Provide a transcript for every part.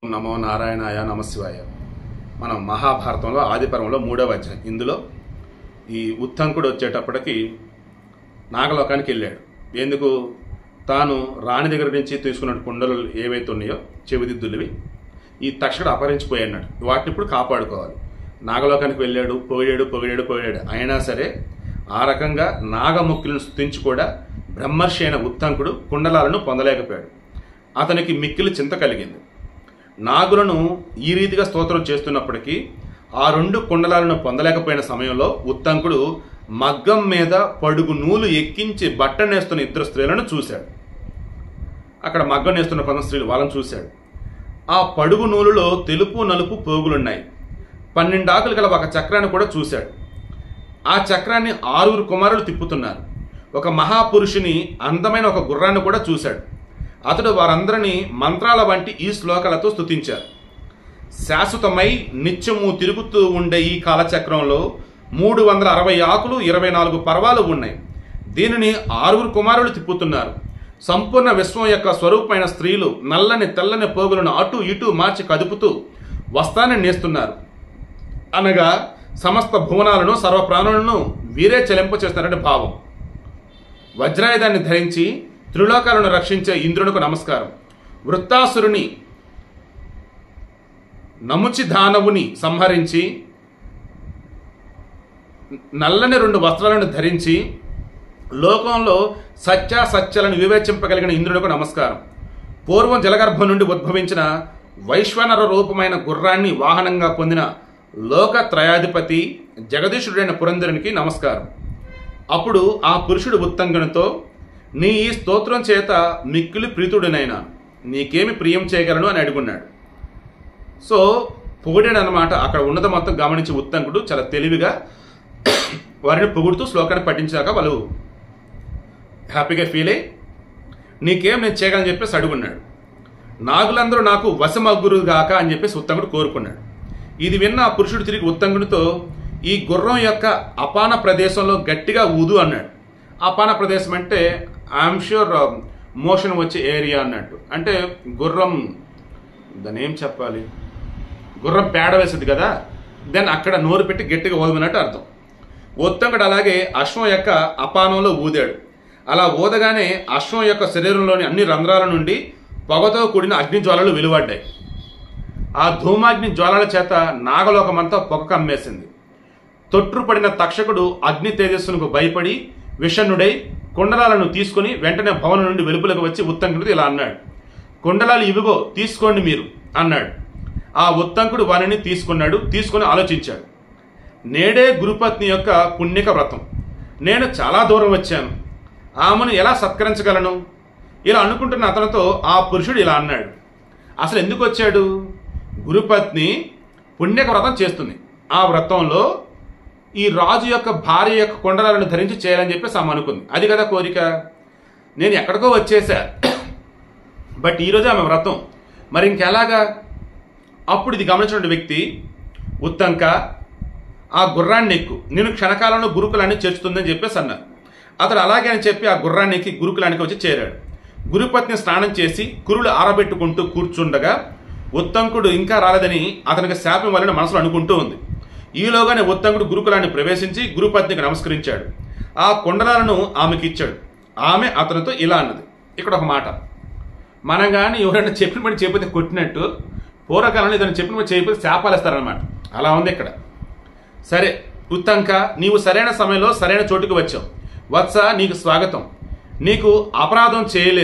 నమో నారాయణాయ నమశివాయ. మనం మహాభారతంలో ఆదిపర్వంలో 3వ అధ్యాయం. ఇందులో ఈ ఉత్తంకుడు వచ్చేటప్పటికి నాగలోకానికి వెళ్ళాడు. ఎందుకు? తాను రాణి దగ్గర నుంచి తీసుకున్న కుండలు ఏవైతే ఉన్నాయో చెవిదిద్దులవి ఈ తక్షకుడు అపహరించిపోయాడు. వాటిని ఇప్పుడు కాపాడుకోవాలి. నాగలోకానికి వెళ్ళాడు, పోయాడు. అయినా సరే ఆ రకంగా నాగముక్కులను స్తుతించి కూడా బ్రహ్మర్షి అయిన ఉత్తంకుడు కుండలాలను పొందలేకపోయాడు. అతనికి మిక్కిలి చింత కలిగింది. నాగులను ఈ రీతిగా స్తోత్రం చేస్తున్నప్పటికీ ఆ 2 కుండలాలను పొందలేకపోయిన సమయంలో ఉత్తంకుడు మగ్గం మీద పడుగు నూలు ఎక్కించి బట్ట నేస్తున్న 2 స్త్రీలను చూశాడు. అక్కడ మగ్గం నేస్తున్న కొంత స్త్రీలు వాళ్ళని చూశాడు. ఆ పడుగు నూలులో తెలుపు నలుపు పోగులున్నాయి. 12 ఆకులు గల ఒక చక్రాన్ని కూడా చూశాడు. ఆ చక్రాన్ని 6 కుమారులు తిప్పుతున్నారు. ఒక మహాపురుషుని అందమైన ఒక గుర్రాన్ని కూడా చూశాడు. అతడు వారందరినీ మంత్రాల వంటి ఈ శ్లోకాలతో స్తుతించారు. శాశ్వతమై నిత్యము తిరుగుతూ ఉండే ఈ కాలచక్రంలో 360 ఆకులు 24 పర్వాలు ఉన్నాయి. దీనిని 6 కుమారులు తిప్పుతున్నారు. సంపూర్ణ విశ్వం యొక్క స్వరూపమైన స్త్రీలు నల్లని తెల్లని పోగులను అటు ఇటు మార్చి కదుపుతూ వస్త్రాన్ని నేస్తున్నారు. అనగా సమస్త భువనాలను సర్వప్రాణులను వీరే చెలింపచేస్తున్నారని భావం. వజ్రాయుధాన్ని ధరించి త్రిలోకాలను రక్షించే ఇంద్రునికి నమస్కారం. వృత్తాసురుని నముచి దానవుని సంహరించి నల్లని 2 వస్త్రాలను ధరించి లోకంలో సత్యాసత్యాలను వివేచింపగలిగిన ఇంద్రునికి నమస్కారం. పూర్వం జలగర్భం నుండి ఉద్భవించిన వైశ్వనర రూపమైన గుర్రాన్ని వాహనంగా పొందిన లోకత్రయాధిపతి జగదీశుడైన పురంధరునికి నమస్కారం. అప్పుడు ఆ పురుషుడు ఉత్తంకునితో, నీ ఈ స్తోత్రం చేత మిక్కిలి ప్రీతుడినైనా నీకేమి ప్రియం చేయగలను అని అడుగున్నాడు. సో పొగిడాడు అనమాట. అక్కడ ఉన్నది మొత్తం గమనించి ఉత్తంకుడు చాలా తెలివిగా వారిని పొగుడుతూ శ్లోకాన్ని పఠించాక వాళ్ళు హ్యాపీగా ఫీల్ అయ్యి నీకేం నేను చేయగలని చెప్పేసి అడుగున్నాడు. నాగులందరూ నాకు వశమగురుగాక అని చెప్పేసి ఉత్తంకుడు కోరుకున్నాడు. ఇది విన్న ఆ పురుషుడు తిరిగి ఉత్తంకుడితో, ఈ గుర్రం యొక్క అపాన ప్రదేశంలో గట్టిగా ఊదు అన్నాడు. అపాన ప్రదేశం అంటే ఐఎమ్ ష్యూర్ మోషన్ వచ్చే ఏరియా అన్నట్టు. అంటే గుర్రం దాన్ని ఏం చెప్పాలి, గుర్రం పేడ వేసింది కదా, దెన్ అక్కడ నోరు పెట్టి గట్టిగా ఊదమన్నట్టు అర్థం. ఉత్తంకుడు అలాగే అశ్వం యొక్క అపానంలో ఊదాడు. అలా ఊదగానే అశ్వం యొక్క శరీరంలోని అన్ని రంధ్రాల నుండి పొగతో కూడిన అగ్ని జ్వాలలు వెలువడ్డాయి. ఆ ధూమాగ్ని జ్వాలల చేత నాగలోకమంతా పొగ కమ్మేసింది. తొట్టుపడిన తక్షకుడు అగ్ని తేజస్సునకు భయపడి విషణుడై కుండలాలను తీసుకుని వెంటనే భవనం నుండి వెలుపులకు వచ్చి ఉత్తంకుడితో ఇలా అన్నాడు, కుండలాలు ఇవిగో తీసుకోండి మీరు అన్నాడు. ఆ ఉత్తంకుడు వారిని తీసుకుని ఆలోచించాడు. నేడే గురుపత్ని యొక్క పుణ్యక వ్రతం. నేను చాలా దూరం వచ్చాను, ఆమెను ఎలా సత్కరించగలను? ఇలా అనుకుంటున్న అతనితో ఆ పురుషుడు ఇలా అన్నాడు, అసలు ఎందుకు వచ్చాడు? గురుపత్ని పుణ్యక వ్రతం చేస్తుంది. ఆ వ్రతంలో ఈ రాజు యొక్క భార్య యొక్క కుండలాలను ధరించి చేయాలని చెప్పేసి ఆమె అనుకుంది. అది కదా కోరిక. నేను ఎక్కడికో వచ్చేసా, బట్ ఈరోజు ఆమె వ్రతం, మరి ఇంకెలాగా? అప్పుడు ఇది గమనించిన వ్యక్తి, ఉత్తంక ఆ గుర్రాన్ని ఎక్కు, నేను క్షణకాలంలో గురుకులాన్ని చేర్చుతుందని చెప్పేసి అన్నారు. అతడు అలాగే అని చెప్పి ఆ గుర్రాన్ని ఎక్కి గురుకులానికి వచ్చి చేరాడు. గురుపత్ని స్నానం చేసి కురులు ఆరబెట్టుకుంటూ కూర్చుండగా ఉత్తంకుడు ఇంకా రాలేదని అతనికి శాపం వలన మనసులో అనుకుంటూ ఉంది. ఈలోగానే ఉత్తంకుడు గురుకులాన్ని ప్రవేశించి గురుపత్నికి నమస్కరించాడు. ఆ కుండలాలను ఆమెకి ఇచ్చాడు. ఆమె అతనితో ఇలా అన్నది. ఇక్కడ ఒక మాట, మనం కానీ ఎవరైనా చెప్పిన పని చేయకపోతే కొట్టినట్టు, పూర్వకాలంలో ఏదైనా చెప్పిన పని చేయకపోతే శాపాలేస్తారనమాట. అలా ఉంది ఇక్కడ. సరే ఉత్తంక, నీవు సరైన సమయంలో సరైన చోటుకు వచ్చావు. వత్స, నీకు స్వాగతం. నీవు అపరాధం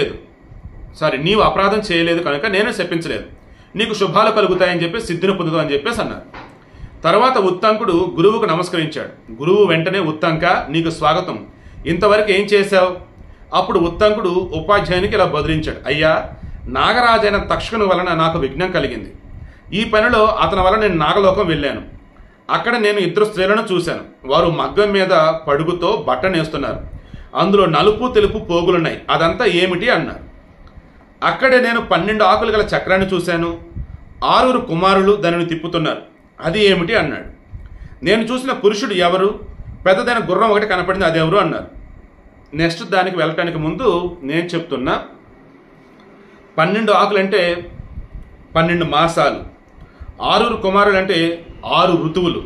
చేయలేదు కనుక నేను శపించలేదు. నీకు శుభాలు కలుగుతాయని చెప్పి సిద్ధిని పొందుతావు అని చెప్పేసి అన్నారు. తర్వాత ఉత్తంకుడు గురువుకు నమస్కరించాడు. గురువు వెంటనే, ఉత్తంక నీకు స్వాగతం, ఇంతవరకు ఏం చేశావు? అప్పుడు ఉత్తంకుడు ఉపాధ్యాయునికి ఇలా బదులించాడు, అయ్యా, నాగరాజైన తక్షకుని వలన నాకు విఘ్నం కలిగింది. ఈ పనిలో అతని వలన నేను నాగలోకం వెళ్ళాను. అక్కడ నేను 2 స్త్రీలను చూశాను. వారు మగ్గం మీద పడుగుతో బట్ట నేస్తున్నారు. అందులో నలుపు తెలుపు పోగులున్నాయి. అదంతా ఏమిటి అన్నారు. అక్కడే నేను 12 ఆకులు గల చక్రాన్ని చూశాను. 6 కుమారులు దానిని తిప్పుతున్నారు. అది ఏమిటి అన్నాడు. నేను చూసిన పురుషుడు ఎవరు? పెద్దదైన గుర్రం ఒకటి కనపడింది, అదెవరు అన్నారు. నెక్స్ట్ దానికి వెళ్ళటానికి ముందు నేను చెప్తున్నా, 12 ఆకులు అంటే 12 మాసాలు. 6 కుమారులు అంటే 6 ఋతువులు.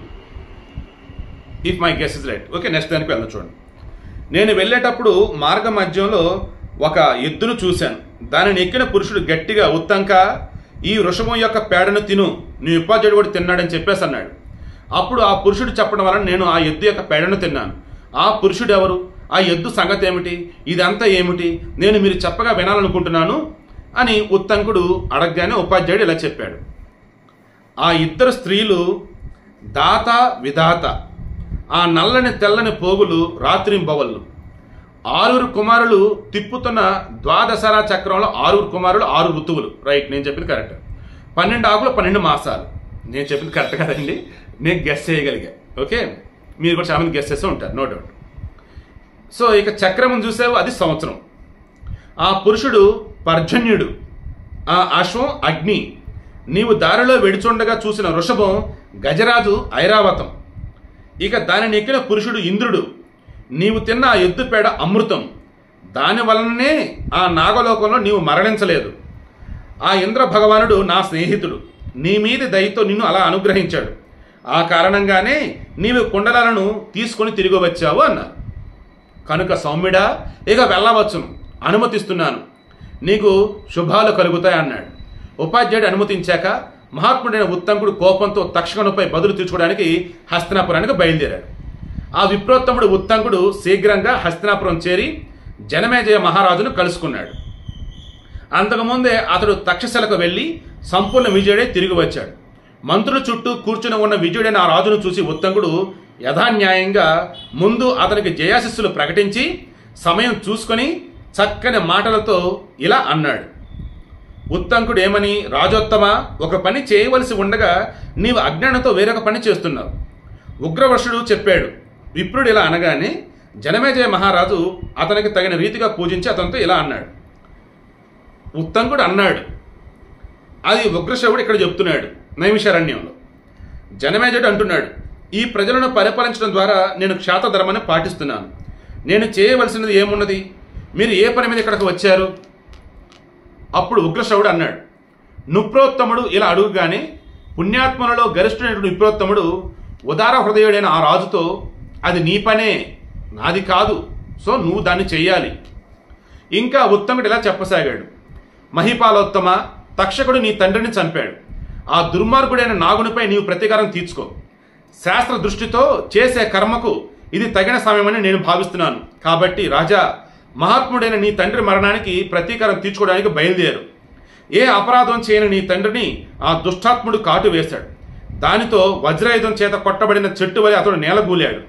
If my guess is right. Okay, next దానికి వెళ్దాం. చూడండి, నేను వెళ్ళేటప్పుడు మార్గ మధ్యంలో ఒక ఎద్దును చూశాను. దానిని ఎక్కిన పురుషుడు గట్టిగా, ఉత్తంక, ఈ వృషభం యొక్క పేడను తిను, నీ ఉపాధ్యాయుడు కూడా తిన్నాడని చెప్పేసి అన్నాడు. అప్పుడు ఆ పురుషుడు చెప్పడం వలన నేను ఆ ఎద్దు యొక్క పేడను తిన్నాను. ఆ పురుషుడు ఎవరు? ఆ ఎద్దు సంగతి ఏమిటి? ఇదంతా ఏమిటి? నేను మీరు చెప్పగా వినాలనుకుంటున్నాను అని ఉత్తంకుడు అడగగానే ఉపాధ్యాయుడు ఇలా చెప్పాడు. ఆ ఇద్దరు స్త్రీలు దాత విధాత, ఆ నల్లని తెల్లని పోగులు రాత్రింబవళ్ళు. 6 కుమారులు తిప్పుతున్న ద్వాదశరా చక్రంలో 6 కుమారులు 6 ఋతువులు. రైట్, నేను చెప్పింది కరెక్ట్. 12 ఆకులు 12 మాసాలు. నేను చెప్పింది కరెక్ట్ కదండి, నేను గెస్ చేయగలిగా. ఓకే, మీరు కూడా చాలా మంది గెస్ చేస్తూ ఉంటారు, నో డౌట్. సో ఇక చక్రం చూసావు, అది సంవత్సరం. ఆ పురుషుడు పర్జన్యుడు, ఆ అశ్వం అగ్ని, నీవు దారిలో వెడుచుండగా చూసిన వృషభం గజరాజు ఐరావతం. ఇక దానిని ఎక్కిన పురుషుడు ఇంద్రుడు, నీవు తిన్న ఆ ఎద్దు పేడ అమృతం, దాని వలననే ఆ నాగలోకంలో నీవు మరణించలేదు. ఆ ఇంద్ర భగవానుడు నా స్నేహితుడు, నీ మీద దయతో నిన్ను అలా అనుగ్రహించాడు. ఆ కారణంగానే నీవు కుండలాలను తీసుకొని తిరిగి వచ్చావు అన్నారు. కనుక సౌమ్యుడా, ఇక వెళ్ళవచ్చును, అనుమతిస్తున్నాను, నీకు శుభాలు కలుగుతాయి అన్నాడు. ఉపాధ్యాయుడు అనుమతించాక మహాత్ముడైన ఉత్తంకుడు కోపంతో తక్షకునిపై బదులు తీర్చుకోవడానికి హస్తినాపురానికి బయలుదేరాడు. ఆ విప్రోత్తముడు ఉత్తంకుడు శీఘ్రంగా హస్తినాపురం చేరి జనమేజయ మహారాజును కలుసుకున్నాడు. అంతకుముందే అతడు తక్షశిలకు వెళ్లి సంపూర్ణ విజయుడై తిరిగి వచ్చాడు. మంత్రుల చుట్టూ కూర్చుని ఉన్న విజయుడైన ఆ రాజును చూసి ఉత్తంకుడు యథాన్యాయంగా ముందు అతనికి జయాశిస్సులు ప్రకటించి సమయం చూసుకొని చక్కని మాటలతో ఇలా అన్నాడు. ఉత్తంకుడు ఏమని, రాజోత్తమ, ఒక పని చేయవలసి ఉండగా నీవు అజ్ఞానంతో వేరొక పని చేస్తున్నావు. ఉగ్రవర్షుడు చెప్పాడు. విప్రుడు ఇలా అనగానే జనమేజయ మహారాజు అతనికి తగిన రీతిగా పూజించి అతనితో ఇలా అన్నాడు. ఉత్తంకుడు అన్నాడు, అది ఉగ్రశవుడు ఇక్కడ చెప్తున్నాడు నైమిషారణ్యంలో. జనమేజయుడు అంటున్నాడు, ఈ ప్రజలను పరిపాలించడం ద్వారా నేను క్షాత్రధర్మాన్ని పాటిస్తున్నాను. నేను చేయవలసినది ఏమున్నది? మీరు ఏ పని మీద ఇక్కడికి వచ్చారు? అప్పుడు ఉగ్రశవుడు అన్నాడు. నృప్రోత్తముడు ఇలా అడుగుగానే పుణ్యాత్మలలో గరిష్ఠుడైనటువంటి విప్రోత్తముడు ఉదార హృదయుడైన ఆ రాజుతో, అది నీ పనే, నాది కాదు, సో నువ్వు దాన్ని చెయ్యాలి. ఇంకా ఉత్తముడు ఇలా చెప్పసాగాడు. మహిపాలోత్తమ, తక్షకుడు నీ తండ్రిని చంపాడు. ఆ దుర్మార్గుడైన నాగునిపై నీవు ప్రతీకారం తీర్చుకో. శాస్త్ర దృష్టితో చేసే కర్మకు ఇది తగిన సమయమని నేను భావిస్తున్నాను. కాబట్టి రాజా, మహాత్ముడైన నీ తండ్రి మరణానికి ప్రతీకారం తీర్చుకోవడానికి బయలుదేరు. ఏ అపరాధం చేయని నీ తండ్రిని ఆ దుష్టాత్ముడు కాటు వేశాడు. దానితో వజ్రాయుధం చేత కొట్టబడిన చెట్టు వలె అతడు నేలగూలాడు.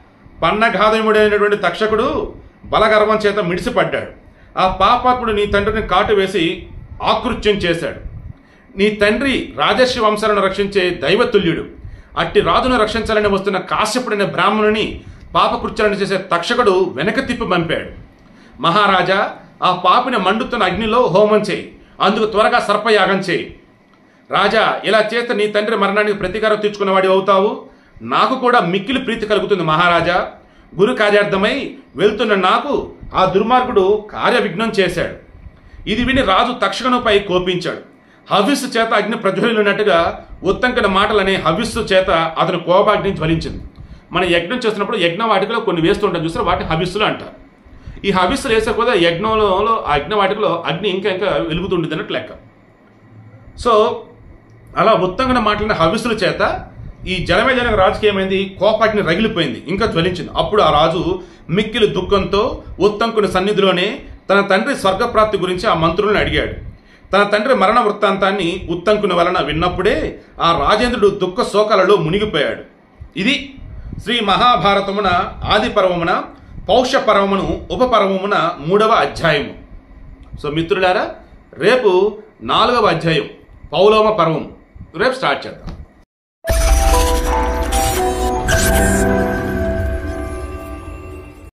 పన్నఘాతముడైనటువంటి తక్షకుడు బలగర్వం చేత మిడిసిపడ్డాడు. ఆ పాపాత్ముడు నీ తండ్రిని కాటు వేసి ఆకృత్యం చేశాడు. నీ తండ్రి రాజర్షి వంశాలను రక్షించే దైవతుల్యుడు. అట్టి రాజును రక్షించాలని వస్తున్న కాశ్యపుడైన బ్రాహ్మణుని పాపకృత్యాలను చేసే తక్షకుడు వెనక తిప్పి పంపాడు. మహారాజా, ఆ పాపిని మండుతున్న అగ్నిలో హోమం చేయి, అందుకు త్వరగా సర్పయాగం చేయి. రాజా, ఇలా చేస్తే నీ తండ్రి మరణానికి ప్రతీకారం తీర్చుకున్నవాడి అవుతావు. నాకు కూడా మిక్కిలి ప్రీతి కలుగుతుంది మహారాజా. గురు కార్యార్థమై వెళ్తున్న నాకు ఆ దుర్మార్గుడు కార్యవిఘ్నం చేశాడు. ఇది విని రాజు తక్షకునిపై కోపించాడు. హవిస్సు చేత అగ్ని ప్రజ్వలినట్టుగా ఉత్తంకుని మాటలనే హవిస్సు చేత అతని కోపాగ్ని జ్వలించింది. మన యజ్ఞం చేస్తున్నప్పుడు యజ్ఞ వాటికలో కొన్ని వేస్తుంటాం చూసారు, వాటిని హవిస్సులు అంటారు. ఈ హవిస్సులు వేసే కూడా యజ్ఞంలో ఆ యజ్ఞ వాటికలో అగ్ని ఇంకా ఇంకా వెలుగుతుండేది అన్నట్టు లెక్క. సో అలా ఉత్తంకుని మాటలనే హవిస్సుల చేత ఈ జనమేజయ రాజుకి ఏమైంది, కోపాగ్ని రగిలిపోయింది, ఇంకా జ్వలించింది. అప్పుడు ఆ రాజు మిక్కిలి దుఃఖంతో ఉత్తంకుని సన్నిధిలోనే తన తండ్రి స్వర్గప్రాప్తి గురించి ఆ మంత్రులను అడిగాడు. తన తండ్రి మరణ వృత్తాంతాన్ని ఉత్తంకుని వలన విన్నప్పుడే ఆ రాజేంద్రుడు దుఃఖ శోకాలలో మునిగిపోయాడు. ఇది శ్రీ మహాభారతమున ఆది పర్వమున పౌష్య పర్వమును ఉపపర్వమున 3వ అధ్యాయము. సో మిత్రులారా, రేపు 4వ అధ్యాయం పౌలోమ పర్వం రేపు స్టార్ట్ చేద్దాం.